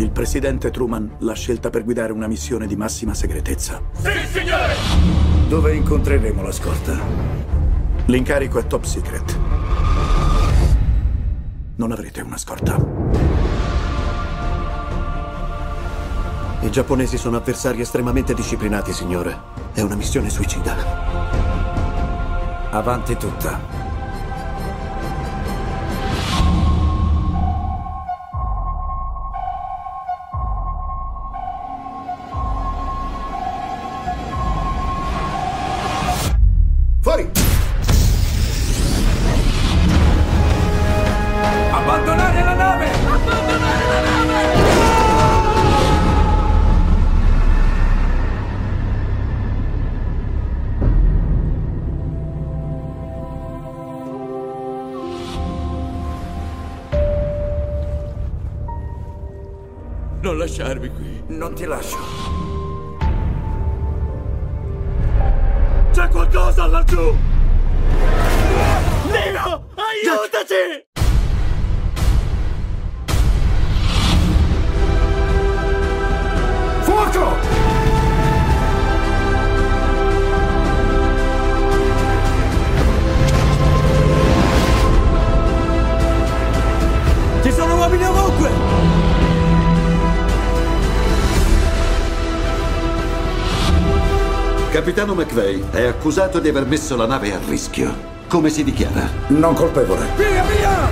Il presidente Truman l'ha scelta per guidare una missione di massima segretezza. Sì, signore! Dove incontreremo la scorta? L'incarico è top secret. Non avrete una scorta. I giapponesi sono avversari estremamente disciplinati, signore. È una missione suicida. Avanti tutta. Fuori! Abbandonare la nave! Abbandonare la nave! Non lasciarmi qui. Non ti lascio. C'è qualcosa laggiù! Nino, aiutaci! Fuoco! Ci sono uomini ovunque! Capitano McVeigh è accusato di aver messo la nave a rischio. Come si dichiara? Non colpevole. Via, via!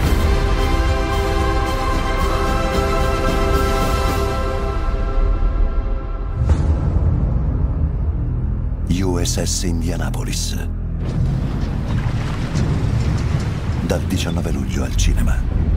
USS Indianapolis. Dal 19 luglio al cinema.